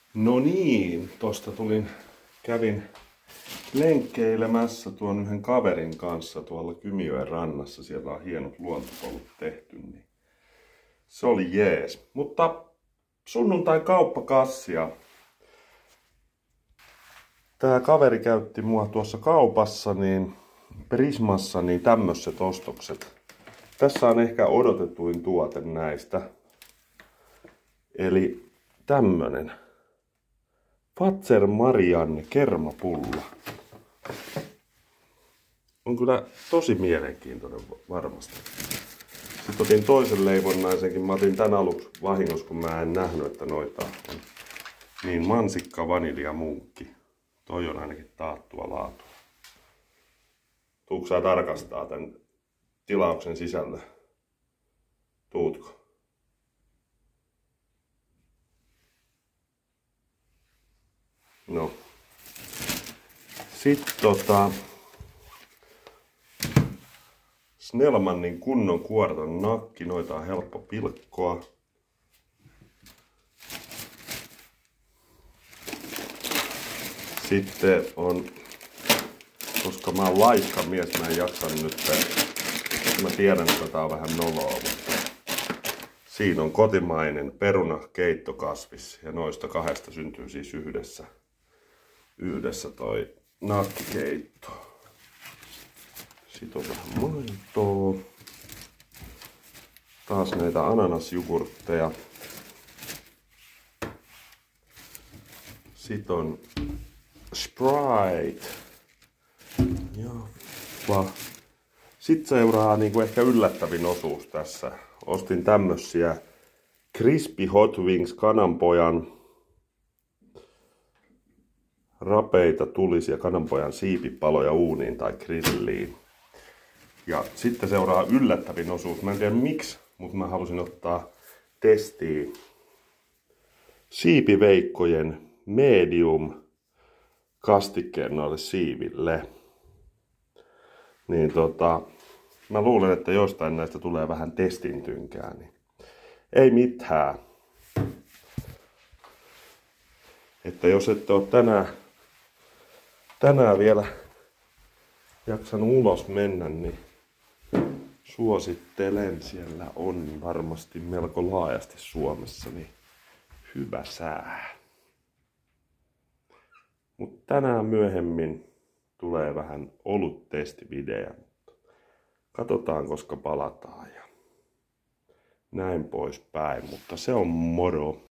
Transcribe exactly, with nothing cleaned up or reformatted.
No niin, tosta tulin, kävin lenkkeilemässä tuon yhden kaverin kanssa tuolla Kymijoen rannassa. Siellä on hienot luontopolut tehty, niin se oli jees. Mutta sunnuntai kauppakassia. Tää kaveri käytti mua tuossa kaupassa, niin Prismassa, niin tämmöiset ostokset. Tässä on ehkä odotetuin tuote näistä. Eli tämmönen Fazer Marianne kermapulla. On kyllä tosi mielenkiintoinen varmasti. Sitten otin toisen leivonnaisenkin. Mä otin tän aluksi vahingossa, kun mä en nähnyt, että noita on. Niin mansikka, vanilja, munkki. Toi on ainakin taattua laatua. Tuutko sä tarkastaa tän tilauksen sisällön? Tuutko? No. Sitten tota... Snellmanin kunnon kuorton nakki. Noita on helppo pilkkoa. Sitten on, koska mä oon laikka mies, mä en jaksanut nyt, mä tiedän, että tää on vähän noloa, mutta siinä on kotimainen peruna keittokasvis ja noista kahdesta syntyy siis yhdessä, yhdessä toi nakkikeitto. Sitten on vähän maitoa, taas näitä ananasjugurtteja. Sitten on Sprite. Ja sitten seuraa niinku ehkä yllättävin osuus tässä. Ostin tämmösiä Crispy Hot Wings kananpojan rapeita tulisia kananpojan siipipaloja uuniin tai grilliin. Ja sitten seuraa yllättävin osuus. Mä en tiedä miksi, mutta mä halusin ottaa testiin siipiveikkojen medium kastikkeen noille siiville. Niin tota, mä luulen, että jostain näistä tulee vähän testintynkää, niin ei mitään. Että jos ette ole tänään, tänään vielä jaksanut ulos mennä, niin suosittelen. Siellä on varmasti melko laajasti Suomessa niin hyvä sää. Mutta tänään myöhemmin tulee vähän oluttestivideo. Katsotaan, koska palataan ja näin poispäin. Mutta se on moro.